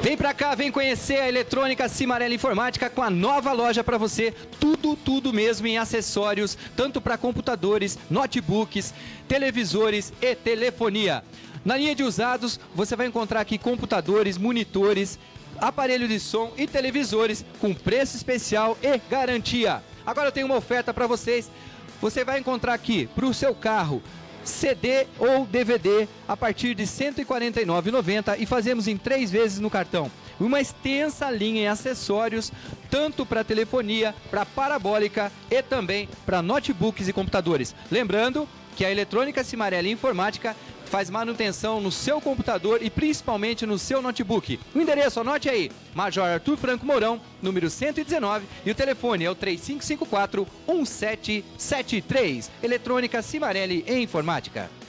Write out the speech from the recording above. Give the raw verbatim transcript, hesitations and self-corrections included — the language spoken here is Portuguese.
Vem pra cá, vem conhecer a Eletrônica Cimarelli Informática com a nova loja para você. Tudo, tudo mesmo em acessórios, tanto para computadores, notebooks, televisores e telefonia. Na linha de usados, você vai encontrar aqui computadores, monitores, aparelho de som e televisores com preço especial e garantia. Agora eu tenho uma oferta para vocês. Você vai encontrar aqui para o seu carro C D ou D V D a partir de cento e quarenta e nove reais e noventa centavos e fazemos em três vezes no cartão. Uma extensa linha em acessórios, tanto para telefonia, para parabólica e também para notebooks e computadores. Lembrando que a Eletrônica Cimarelli Informática faz manutenção no seu computador e principalmente no seu notebook. O endereço, anote aí, Major Arthur Franco Mourão, número cento e dezenove, e o telefone é o três cinco cinco quatro, um sete sete três. Eletrônica Cimarelli Informática.